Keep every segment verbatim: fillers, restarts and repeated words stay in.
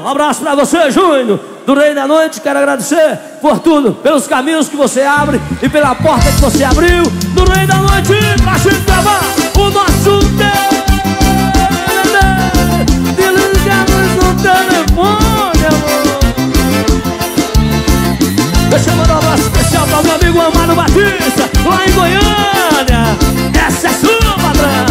abraço pra você, Júnior, do Rei da Noite. Quero agradecer por tudo, pelos caminhos que você abre e pela porta que você abriu. Do Rei da Noite, pra gente gravar o nosso tema. Ligamos no telefone, amor. Deixa eu mandar um abraço especial para o meu amigo Amado Batista, lá em Goiânia. Essa é sua, padrão.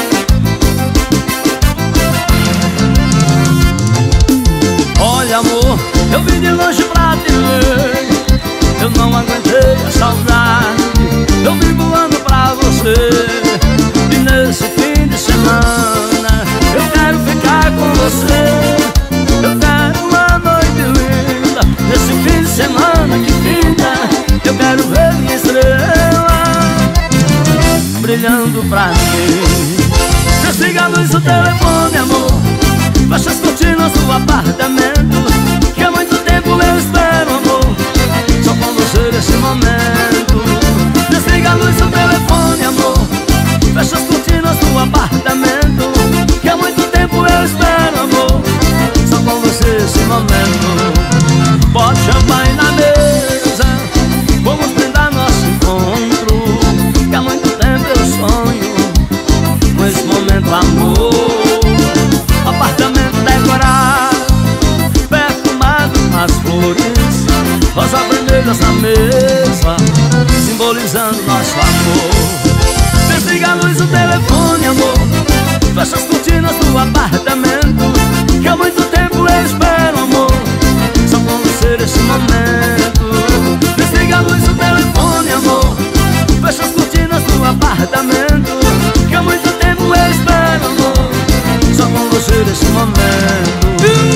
Olha, amor, eu vim de longe pra te ver. Eu não aguentei a saudade. Eu vim voando pra você. E nesse fim de semana eu quero ficar com você. Eu quero uma noite linda. Nesse fim de semana que finda, eu quero ver minha estrela brilhando pra mim. Desliga a luz do telefone, amor. Fecha as cortinas do apartamento, que há muito tempo eu espero, amor, só com você nesse momento. Desliga a luz do telefone, amor. Fecha as cortinas do apartamento, que há muito tempo eu espero, amor, só com você nesse momento. Bote champanhe na mesa, vamos brindar nosso encontro, que há muito tempo eu sonho com esse momento, amor. Apartamento decorado, perfumado com as flores, rosas vermelhas na mesa, simbolizando nosso amor. Desliga a luz do telefone, amor. Fecha as cortinas do apartamento, que há muito tempo eu espero, amor, só com você nesse momento. Desliga a luz do telefone, amor. Fecha as cortinas do apartamento, que há muito tempo eu espero, amor, só com você nesse momento.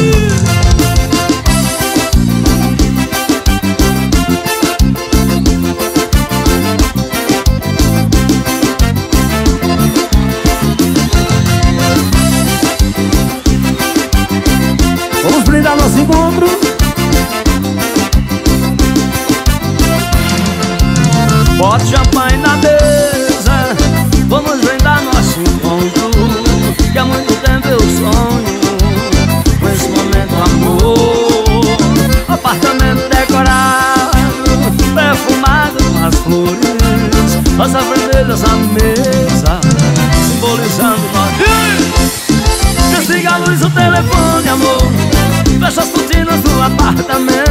Vamos brindar nosso encontro. Bote champanhe na mesa, vamos brindar nosso encontro, que há muito tempo eu sonho com esse momento, amor. Apartamento decorado, perfumado com as flores, rosas vermelhas na mesa, simbolizando nós. Desliga a luz do telefone, amor. Fecha as cortinas do apartamento,